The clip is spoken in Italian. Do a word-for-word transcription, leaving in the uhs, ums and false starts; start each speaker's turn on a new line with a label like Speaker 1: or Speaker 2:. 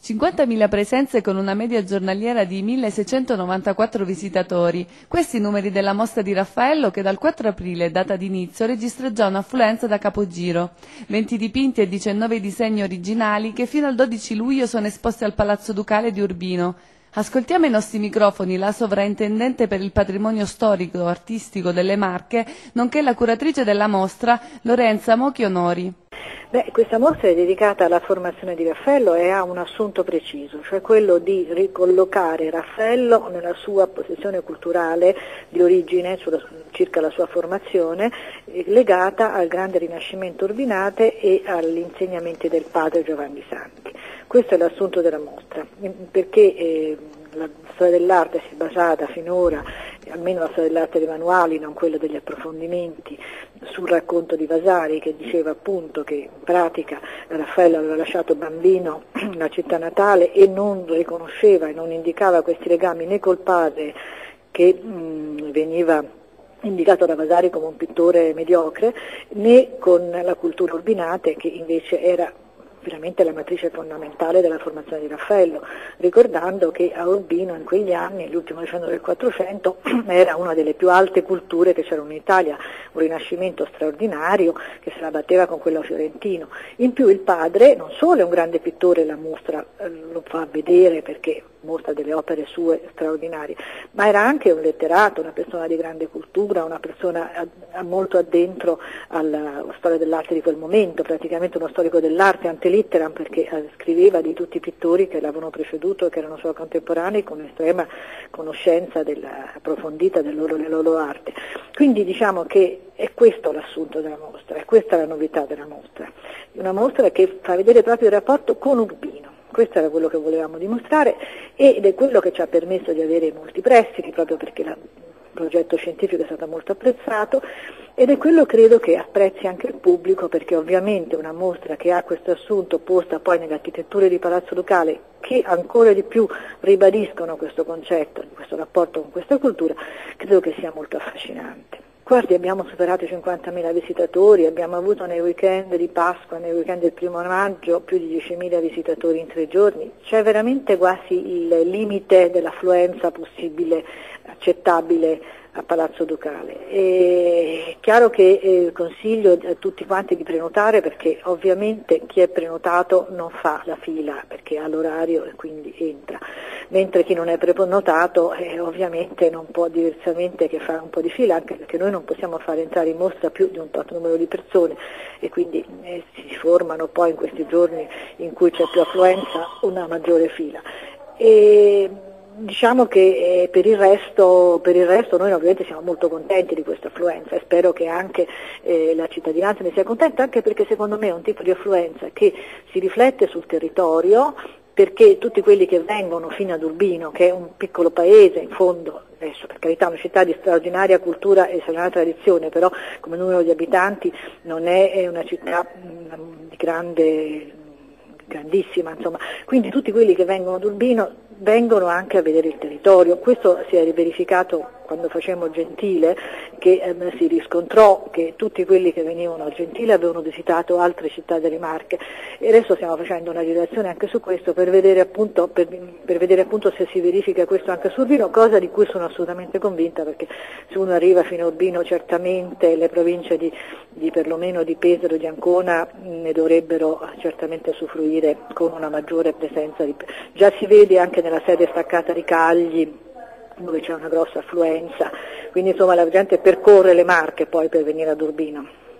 Speaker 1: cinquantamila presenze con una media giornaliera di milleseicentonovantaquattro visitatori. Questi i numeri della mostra di Raffaello che dal quattro aprile, data d'inizio, registra già un'affluenza da capogiro. venti dipinti e diciannove disegni originali che fino al dodici luglio sono esposti al Palazzo Ducale di Urbino. Ascoltiamo ai nostri microfoni la sovrintendente per il patrimonio storico artistico delle Marche, nonché la curatrice della mostra, Lorenza Mochi Onori.
Speaker 2: Beh, questa mostra è dedicata alla formazione di Raffaello e ha un assunto preciso, cioè quello di ricollocare Raffaello nella sua posizione culturale di origine, sulla, circa la sua formazione, eh, legata al grande Rinascimento Urbinate e agli insegnamenti del padre Giovanni Santi. Questo è l'assunto della mostra, perché eh, la storia dell'arte si è basata finora, almeno la storia dell'arte dei manuali, non quella degli approfondimenti, sul racconto di Vasari che diceva appunto che in pratica Raffaello aveva lasciato bambino la città natale e non riconosceva e non indicava questi legami né col padre che mh, veniva indicato da Vasari come un pittore mediocre, né con la cultura urbinate che invece era veramente la matrice fondamentale della formazione di Raffaello, ricordando che a Urbino in quegli anni, l'ultimo decennio del Quattrocento, era una delle più alte culture che c'erano in Italia, un rinascimento straordinario che se la batteva con quello fiorentino. In più il padre non solo è un grande pittore, la mostra eh, lo fa vedere perché mostra delle opere sue straordinarie, ma era anche un letterato, una persona di grande cultura, una persona a, a molto addentro alla, alla storia dell'arte di quel momento, praticamente uno storico dell'arte ante litteram, perché eh, scriveva di tutti i pittori che l'avevano preceduto e che erano suoi contemporanei con estrema conoscenza della, approfondita del loro, della loro arte. Quindi diciamo che è questo l'assunto della mostra, è questa la novità della mostra, una mostra che fa vedere proprio il rapporto con Urbino. Questo era quello che volevamo dimostrare ed è quello che ci ha permesso di avere molti prestiti, proprio perché il progetto scientifico è stato molto apprezzato, ed è quello credo che apprezzi anche il pubblico, perché ovviamente una mostra che ha questo assunto posta poi nelle architetture di Palazzo Ducale, che ancora di più ribadiscono questo concetto, questo rapporto con questa cultura, credo che sia molto affascinante. Guardi, abbiamo superato i cinquantamila visitatori, abbiamo avuto nei weekend di Pasqua, nei weekend del primo maggio, più di diecimila visitatori in tre giorni. C'è veramente quasi il limite dell'affluenza possibile, accettabile a Palazzo Ducale. È chiaro che eh, consiglio a tutti quanti di prenotare, perché ovviamente chi è prenotato non fa la fila perché ha l'orario e quindi entra, mentre chi non è prenotato eh, ovviamente non può diversamente che fare un po' di fila, anche perché noi non possiamo fare entrare in mostra più di un certo numero di persone e quindi eh, si formano poi in questi giorni in cui c'è più affluenza una maggiore fila. E, Diciamo che eh, per, il resto, per il resto noi ovviamente siamo molto contenti di questa affluenza e spero che anche eh, la cittadinanza ne sia contenta, anche perché secondo me è un tipo di affluenza che si riflette sul territorio, perché tutti quelli che vengono fino ad Urbino, che è un piccolo paese in fondo, adesso per carità una città di straordinaria cultura e straordinaria tradizione, però come numero di abitanti non è, è una città mh, di grande... grandissima, insomma, quindi tutti quelli che vengono ad Urbino vengono anche a vedere il territorio. Questo si è verificato quando facemmo Gentile, che eh, si riscontrò che tutti quelli che venivano a Gentile avevano visitato altre città delle Marche, e adesso stiamo facendo una rilevazione anche su questo per vedere appunto, per, per vedere appunto se si verifica questo anche su Urbino, cosa di cui sono assolutamente convinta, perché se uno arriva fino a Urbino certamente le province di, di perlomeno di Pesaro e di Ancona ne dovrebbero certamente usufruire con una maggiore presenza di, già si vede anche nella sede staccata di Cagli dove c'è una grossa affluenza, quindi insomma la gente percorre le Marche poi per venire ad Urbino.